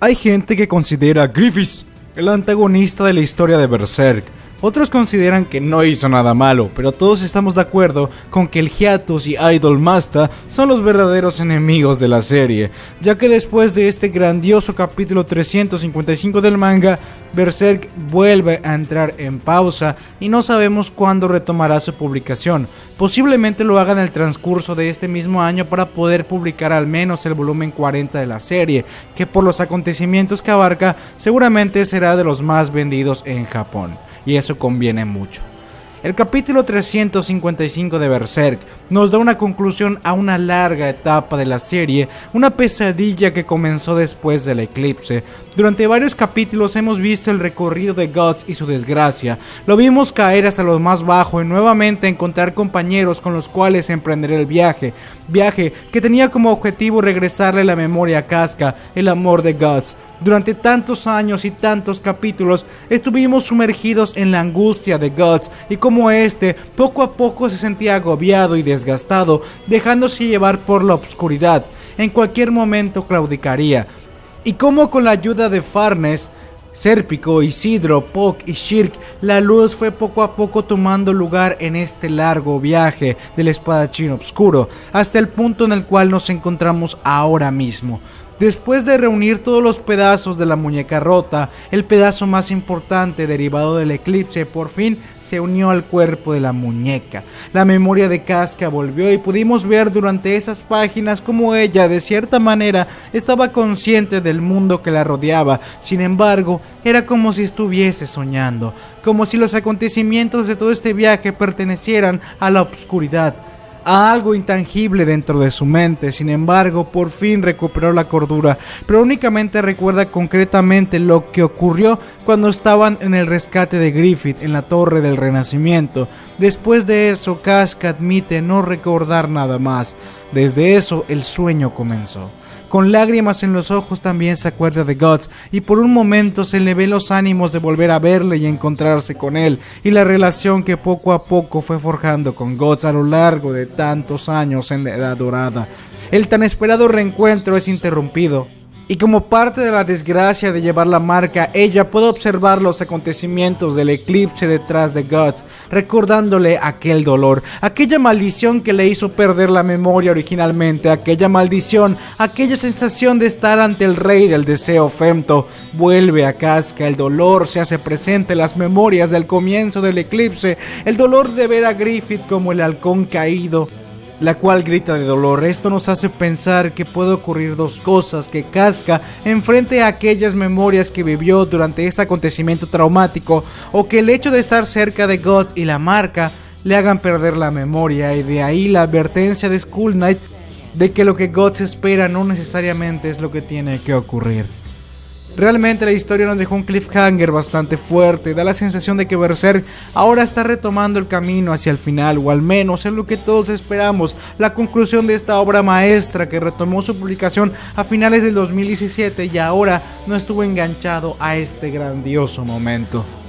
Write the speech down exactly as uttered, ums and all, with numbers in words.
Hay gente que considera a Griffiths el antagonista de la historia de Berserk. Otros consideran que no hizo nada malo, pero todos estamos de acuerdo con que el Hiatus y Idolmaster son los verdaderos enemigos de la serie, ya que después de este grandioso capítulo trescientos cincuenta y cinco del manga, Berserk vuelve a entrar en pausa y no sabemos cuándo retomará su publicación. Posiblemente lo haga en el transcurso de este mismo año para poder publicar al menos el volumen cuarenta de la serie, que por los acontecimientos que abarca seguramente será de los más vendidos en Japón. Y eso conviene mucho. El capítulo trescientos cincuenta y cinco de Berserk nos da una conclusión a una larga etapa de la serie, una pesadilla que comenzó después del eclipse. Durante varios capítulos hemos visto el recorrido de Guts y su desgracia. Lo vimos caer hasta lo más bajo y nuevamente encontrar compañeros con los cuales emprender el viaje. Viaje que tenía como objetivo regresarle la memoria a Casca, el amor de Guts. Durante tantos años y tantos capítulos estuvimos sumergidos en la angustia de Guts y como este poco a poco se sentía agobiado y desgastado, dejándose llevar por la oscuridad. En cualquier momento claudicaría. Y como con la ayuda de Farnes, Sérpico, Isidro, Puck y Shirk, la luz fue poco a poco tomando lugar en este largo viaje del espadachín oscuro, hasta el punto en el cual nos encontramos ahora mismo. Después de reunir todos los pedazos de la muñeca rota, el pedazo más importante derivado del eclipse por fin se unió al cuerpo de la muñeca. La memoria de Casca volvió y pudimos ver durante esas páginas cómo ella, de cierta manera, estaba consciente del mundo que la rodeaba. Sin embargo, era como si estuviese soñando, como si los acontecimientos de todo este viaje pertenecieran a la oscuridad, a algo intangible dentro de su mente. Sin embargo, por fin recuperó la cordura, pero únicamente recuerda concretamente lo que ocurrió cuando estaban en el rescate de Griffith en la Torre del Renacimiento. Después de eso, Casca admite no recordar nada más. Desde eso, el sueño comenzó. Con lágrimas en los ojos también se acuerda de Guts y por un momento se le ve los ánimos de volver a verle y encontrarse con él, y la relación que poco a poco fue forjando con Guts a lo largo de tantos años en la Edad Dorada. El tan esperado reencuentro es interrumpido. Y como parte de la desgracia de llevar la marca, ella puede observar los acontecimientos del eclipse detrás de Guts, recordándole aquel dolor, aquella maldición que le hizo perder la memoria originalmente, aquella maldición, aquella sensación de estar ante el rey del deseo femto. Vuelve a Casca, el dolor se hace presente en las memorias del comienzo del eclipse, el dolor de ver a Griffith como el halcón caído, la cual grita de dolor. Esto nos hace pensar que puede ocurrir dos cosas: que Casca enfrente a aquellas memorias que vivió durante este acontecimiento traumático, o que el hecho de estar cerca de Guts y la marca le hagan perder la memoria, y de ahí la advertencia de Skull Knight de que lo que Guts espera no necesariamente es lo que tiene que ocurrir. Realmente la historia nos dejó un cliffhanger bastante fuerte. Da la sensación de que Berserk ahora está retomando el camino hacia el final, o al menos es lo que todos esperamos, la conclusión de esta obra maestra que retomó su publicación a finales del dos mil diecisiete y ahora no estuvo enganchado a este grandioso momento.